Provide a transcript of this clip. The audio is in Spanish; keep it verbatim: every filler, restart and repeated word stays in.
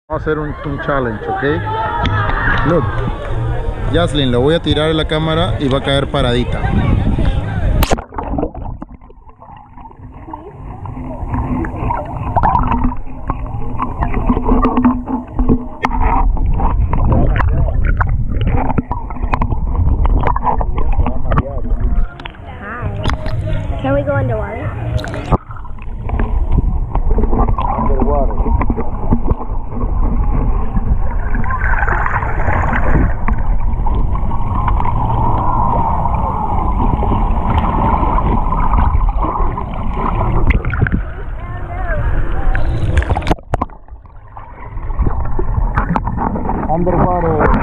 Vamos a hacer un, un challenge, ¿ok? Look, Jaslyn, lo voy a tirar en la cámara y va a caer paradita. Can we go underwater? Underwater.